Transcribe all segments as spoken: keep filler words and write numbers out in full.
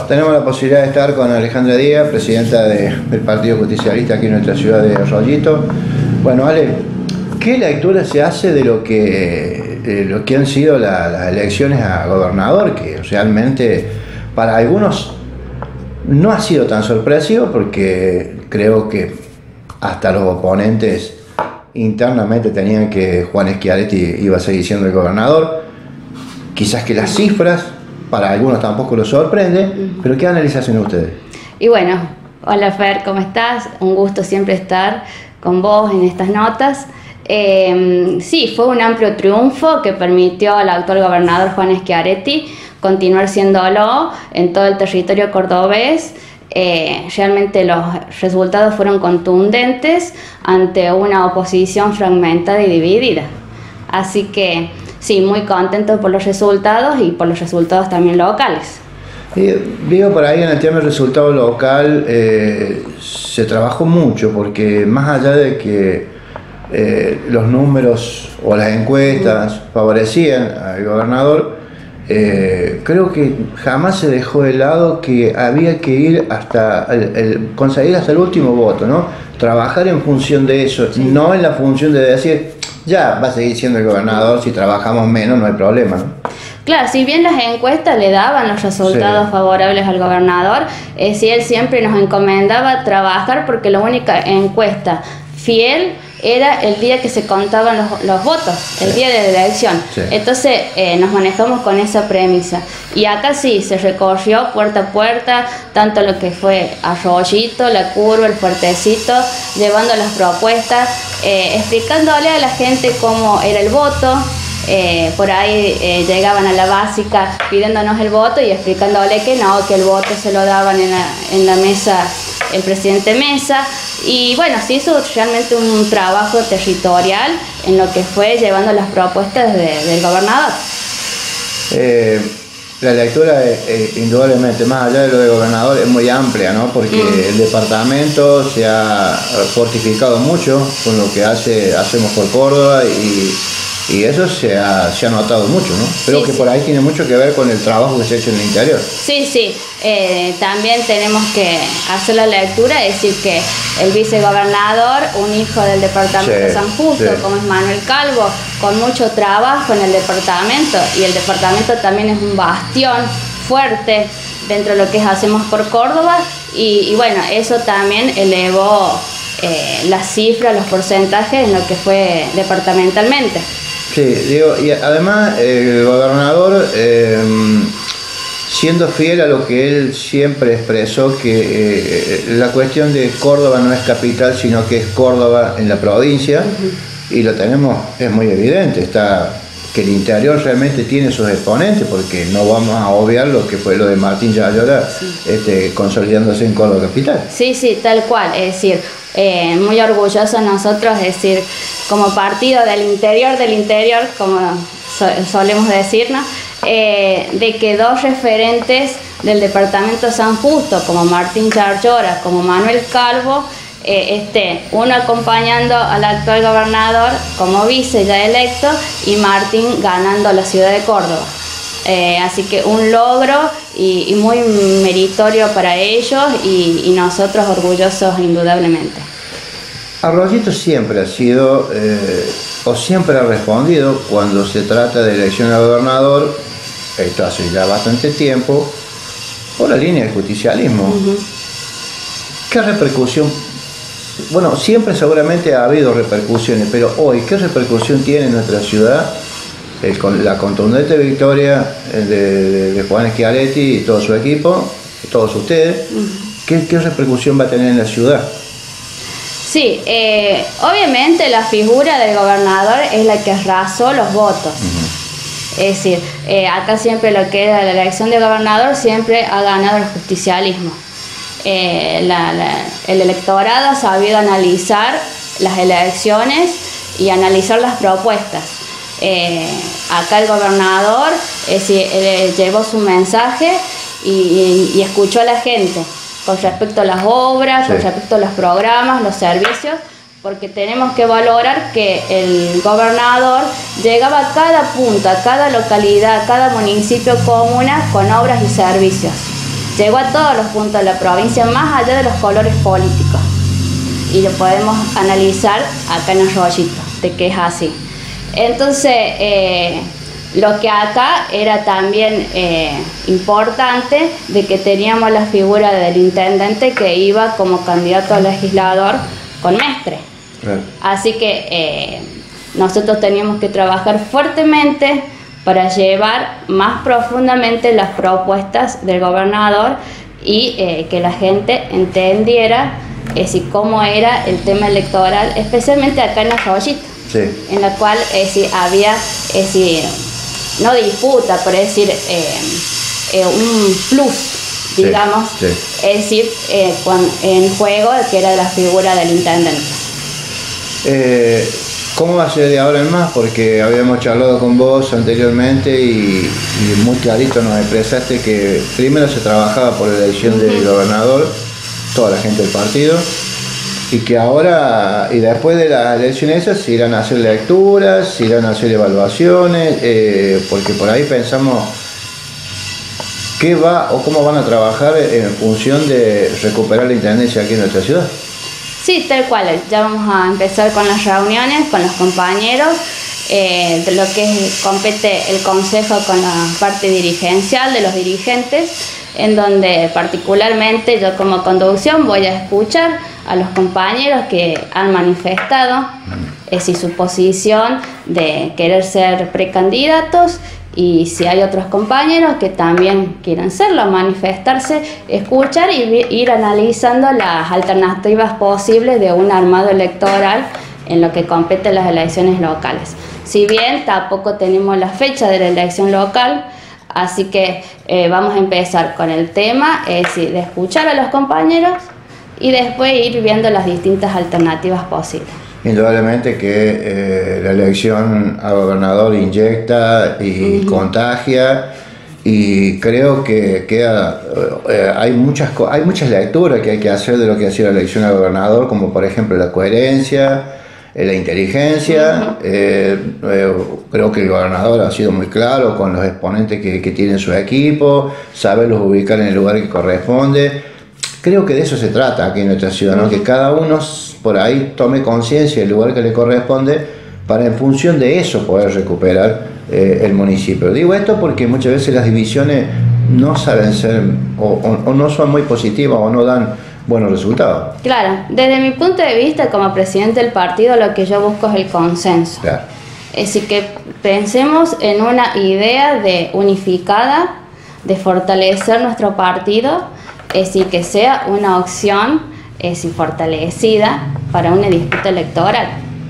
Tenemos la posibilidad de estar con Alejandra Díaz, presidenta de, del Partido Justicialista aquí en nuestra ciudad de Arroyito. Bueno, Ale, ¿qué lectura se hace de lo que, de lo que han sido la, las elecciones a gobernador? Que realmente para algunos no ha sido tan sorpresivo, porque creo que hasta los oponentes internamente tenían que Juan Schiaretti iba a seguir siendo el gobernador. Quizás que las cifras para algunos tampoco los sorprende, uh-huh. Pero ¿qué análisis hacen ustedes? Y bueno, hola Fer, ¿cómo estás? Un gusto siempre estar con vos en estas notas. Eh, sí, fue un amplio triunfo que permitió al actual gobernador Juan Schiaretti continuar siéndolo en todo el territorio cordobés. Eh, realmente los resultados fueron contundentes ante una oposición fragmentada y dividida. Así que sí, muy contento por los resultados y por los resultados también locales. Y digo, por ahí en el tema del resultado local eh, se trabajó mucho, porque más allá de que eh, los números o las encuestas mm. favorecían al gobernador, Eh, creo que jamás se dejó de lado que había que ir hasta el, el, conseguir hasta el último voto, ¿no? Trabajar en función de eso, sí. No en la función de decir, ya va a seguir siendo el gobernador, si trabajamos menos no hay problema, ¿no? Claro, si bien las encuestas le daban los resultados sí. favorables al gobernador, eh, sí, él siempre nos encomendaba trabajar, porque la única encuesta fiel era el día que se contaban los, los votos, el sí. día de la elección. Sí. Entonces eh, nos manejamos con esa premisa. Y acá sí, se recorrió puerta a puerta, tanto lo que fue Arroyito, La Curva, El Fuertecito, llevando las propuestas, eh, explicándole a la gente cómo era el voto. Eh, por ahí eh, llegaban a la básica pidiéndonos el voto y explicándole que no, que el voto se lo daban en la, en la mesa el presidente Mesa. Y bueno, se hizo realmente un trabajo territorial en lo que fue llevando las propuestas de, del gobernador. Eh, la lectura es, eh, indudablemente, más allá de lo del gobernador, es muy amplia, ¿no? Porque mm. el departamento se ha fortificado mucho con lo que hace hacemos por Córdoba, y Y eso se ha, se ha notado mucho, ¿no? Creo sí, que sí. por ahí tiene mucho que ver con el trabajo que se ha hecho en el interior. Sí, sí. Eh, también tenemos que hacer la lectura, es decir, que el vicegobernador, un hijo del departamento sí, de San Justo, sí. como es Manuel Calvo, con mucho trabajo en el departamento, y el departamento también es un bastión fuerte dentro de lo que es Hacemos por Córdoba, y, y bueno, eso también elevó eh, las cifras, los porcentajes en lo que fue departamentalmente. Sí, digo, y además el gobernador, eh, siendo fiel a lo que él siempre expresó, que eh, la cuestión de Córdoba no es capital, sino que es Córdoba en la provincia, uh-huh. y lo tenemos, es muy evidente, está que el interior realmente tiene sus exponentes, porque no vamos a obviar lo que fue lo de Martín Yayora, sí. este, consolidándose en Córdoba capital. Sí, sí, tal cual, es decir, eh, muy orgullosos nosotros, es decir, como partido del interior del interior, como so, solemos decirnos, eh, de que dos referentes del departamento San Justo, como Martín Yayora, como Manuel Calvo, Eh, este, uno acompañando al actual gobernador como vice ya electo, y Martín ganando la ciudad de Córdoba. Eh, así que un logro y, y muy meritorio para ellos, y, y nosotros orgullosos indudablemente. Arroyito siempre ha sido, eh, o siempre ha respondido cuando se trata de elección al gobernador, esto hace ya bastante tiempo, por la línea del justicialismo. Uh-huh. ¿Qué repercusión? Bueno, siempre seguramente ha habido repercusiones, pero hoy, ¿qué repercusión tiene en nuestra ciudad el, con la contundente victoria de, de, de Juan Schiaretti y todo su equipo, todos ustedes? ¿Qué, qué repercusión va a tener en la ciudad? Sí, eh, obviamente la figura del gobernador es la que arrasó los votos. Uh-huh. Es decir, eh, acá siempre lo que era la elección de gobernador siempre ha ganado el justicialismo. Eh, la, la, el electorado ha sabido analizar las elecciones y analizar las propuestas. Eh, acá el gobernador eh, sí, eh, llevó su mensaje y, y, y escuchó a la gente con respecto a las obras, sí. con respecto a los programas, los servicios, porque tenemos que valorar que el gobernador llegaba a cada punta, a cada localidad, a cada municipio, comuna, con obras y servicios. llegó a todos los puntos de la provincia, más allá de los colores políticos. Y lo podemos analizar acá en Arroyito, de que es así. Entonces, eh, lo que acá era también eh, importante, de que teníamos la figura del intendente que iba como candidato a legislador con Mestre. Claro. Así que eh, nosotros teníamos que trabajar fuertemente para llevar más profundamente las propuestas del gobernador y eh, que la gente entendiera eh, si cómo era el tema electoral, especialmente acá en Arroyito, sí. En la cual eh, si había eh, si, no disputa, pero es decir, eh, eh, un plus, digamos, sí, sí. Es decir, eh, con, en juego que era la figura del intendente. Eh, ¿Cómo va a ser de ahora en más? Porque habíamos charlado con vos anteriormente y, y muy clarito nos expresaste que primero se trabajaba por la elección uh-huh. del gobernador, toda la gente del partido, y que ahora, y después de las elecciones esas, se irán a hacer lecturas, se irán a hacer evaluaciones, eh, porque por ahí pensamos qué va o cómo van a trabajar en función de recuperar la intendencia aquí en nuestra ciudad. Sí, tal cual, ya vamos a empezar con las reuniones con los compañeros, eh, de lo que compete el consejo con la parte dirigencial de los dirigentes, en donde particularmente yo como conducción voy a escuchar a los compañeros que han manifestado eh, si su posición de querer ser precandidatos, y si hay otros compañeros que también quieran serlo, manifestarse, escuchar y ir analizando las alternativas posibles de un armado electoral en lo que compete las elecciones locales. Si bien tampoco tenemos la fecha de la elección local, así que eh, vamos a empezar con el tema es decir, de escuchar a los compañeros y después ir viendo las distintas alternativas posibles. Indudablemente que eh, la elección a gobernador inyecta y uh-huh. contagia, y creo que queda, eh, hay, muchas, hay muchas lecturas que hay que hacer de lo que ha sido la elección a gobernador, como por ejemplo la coherencia, eh, la inteligencia. Uh-huh. eh, eh, creo que el gobernador ha sido muy claro con los exponentes que, que tiene su equipo, saberlos ubicar en el lugar que corresponde. Creo que de eso se trata aquí en nuestra ciudad, ¿no? Que cada uno por ahí tome conciencia del lugar que le corresponde para en función de eso poder recuperar eh, el municipio. Digo esto porque muchas veces las divisiones no saben ser o, o, o no son muy positivas o no dan buenos resultados. Claro, desde mi punto de vista como presidente del partido lo que yo busco es el consenso. Claro. Es decir, que pensemos en una idea de unificada de fortalecer nuestro partido. Es decir, que sea una opción es decir, fortalecida para una disputa electoral.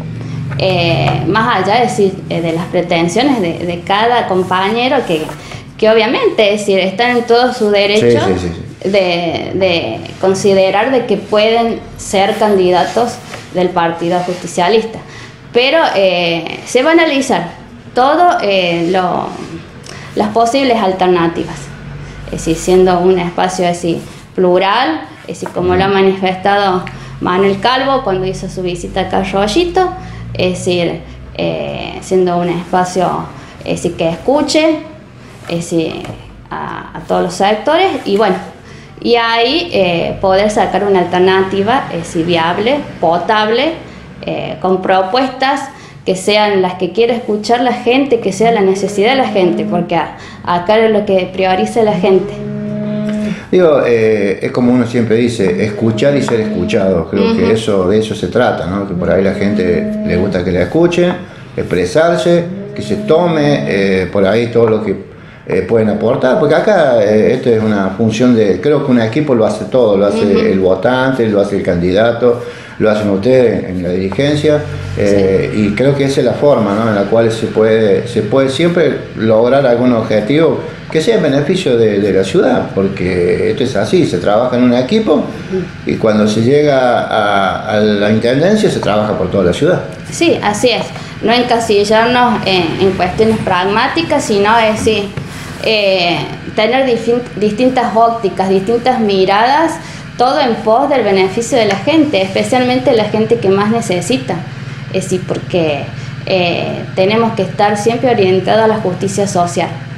Eh, más allá es decir, de las pretensiones de, de cada compañero, que, que obviamente es decir, están en todo su derecho sí, sí, sí, sí. De, de considerar de que pueden ser candidatos del Partido Justicialista. Pero eh, se va a analizar todo eh, lo, las posibles alternativas. Es decir, siendo un espacio así plural, es decir, como lo ha manifestado Manuel Calvo cuando hizo su visita acá a Arroyito, es decir, eh, siendo un espacio es decir, que escuche es decir, a, a todos los sectores y bueno, y ahí eh, poder sacar una alternativa es decir, viable, potable, eh, con propuestas que sean las que quiere escuchar la gente, que sea la necesidad de la gente, porque a, acá es lo que prioriza la gente. Digo, eh, es como uno siempre dice, escuchar y ser escuchado. Creo uh-huh. que eso de eso se trata, ¿no? Que por ahí la gente le gusta que la escuchen, expresarse, que se tome eh, por ahí todo lo que eh, pueden aportar, porque acá eh, esto es una función de, creo que un equipo lo hace todo, lo hace uh-huh. el votante, lo hace el candidato, lo hacen ustedes en la dirigencia, eh, sí. y creo que esa es la forma, ¿no? En la cual se puede, se puede siempre lograr algún objetivo que sea en beneficio de, de la ciudad, porque esto es así, se trabaja en un equipo y cuando se llega a, a la intendencia se trabaja por toda la ciudad. Sí, así es, no encasillarnos en, en cuestiones pragmáticas, sino es decir, eh, tener difin, distintas ópticas, distintas miradas, todo en pos del beneficio de la gente, especialmente la gente que más necesita. Es decir, porque eh, tenemos que estar siempre orientados a la justicia social,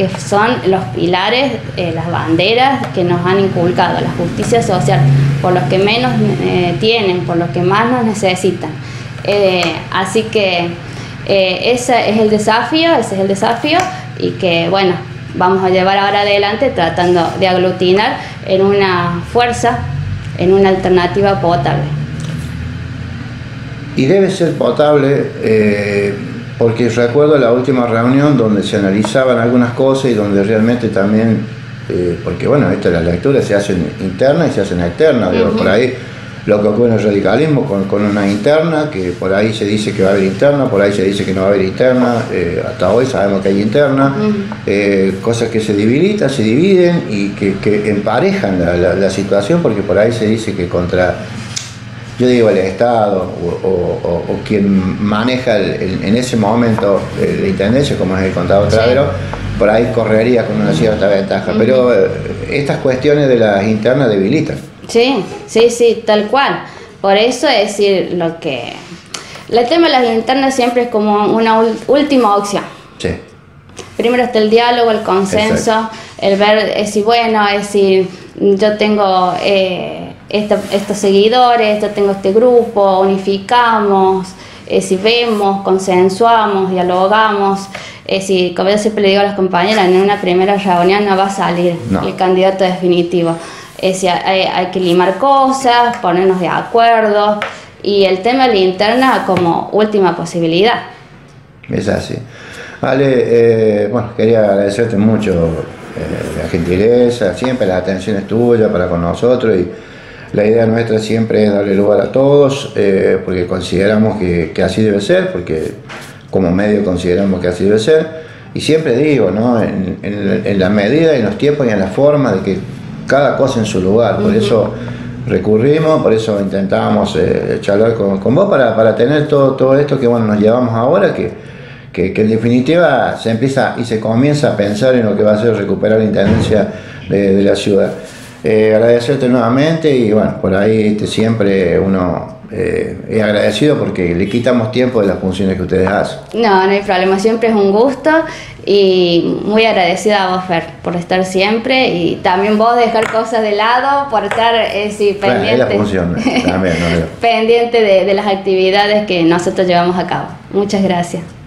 que son los pilares, eh, las banderas que nos han inculcado, la justicia social, por los que menos eh, tienen, por los que más nos necesitan. Eh, así que eh, ese es el desafío, ese es el desafío, y que bueno, vamos a llevar ahora adelante tratando de aglutinar en una fuerza, en una alternativa potable. Y debe ser potable, eh, porque recuerdo la última reunión donde se analizaban algunas cosas y donde realmente también, eh, porque bueno, esta la lectura se hace interna y se hace externa, uh-huh. Digo, por ahí lo que ocurre en el radicalismo con, con una interna, que por ahí se dice que va a haber interna, por ahí se dice que no va a haber interna, eh, hasta hoy sabemos que hay interna, uh-huh. eh, cosas que se debilitan, se dividen y que, que emparejan la, la, la situación, porque por ahí se dice que contra, yo digo, el Estado o, o, o, o quien maneja el, el, en ese momento eh, la intendencia, como es el contador Travero, sí. Por ahí correría con una cierta ventaja, uh-huh. Pero eh, estas cuestiones de las internas debilitan. Sí, sí, sí, tal cual. Por eso es decir, lo que... El tema de las internas siempre es como una última opción. Sí. Primero está el diálogo, el consenso, exacto. El ver, es decir, bueno, es decir, yo tengo eh, esta, estos seguidores, yo tengo este grupo, unificamos, es decir, vemos, consensuamos, dialogamos. Es decir, como yo siempre le digo a las compañeras, en una primera reunión no va a salir no. el candidato definitivo. Es decir, hay, hay que limar cosas, ponernos de acuerdo, y el tema de la interna como última posibilidad. Es así. Ale, eh, bueno, quería agradecerte mucho eh, la gentileza, siempre la atención es tuya para con nosotros, y la idea nuestra siempre es darle lugar a todos, eh, porque consideramos que, que así debe ser, porque como medio consideramos que así debe ser, y siempre digo, ¿no? en, en, en la medida, en los tiempos y en la forma de que cada cosa en su lugar, por uh-huh. eso recurrimos, por eso intentábamos eh, charlar con, con vos para, para tener todo, todo esto que bueno, nos llevamos ahora, que, que, que en definitiva se empieza y se comienza a pensar en lo que va a ser recuperar la intendencia de, de la ciudad. Eh, agradecerte nuevamente, y bueno, por ahí este, siempre uno eh, es agradecido porque le quitamos tiempo de las funciones que ustedes hacen. No, no hay problema, siempre es un gusto, y muy agradecida a vos, Fer, por estar siempre, y también vos dejar cosas de lado, por estar eh, sí, pendiente, bueno, es la función, también, no, no. pendiente de, de las actividades que nosotros llevamos a cabo. Muchas gracias.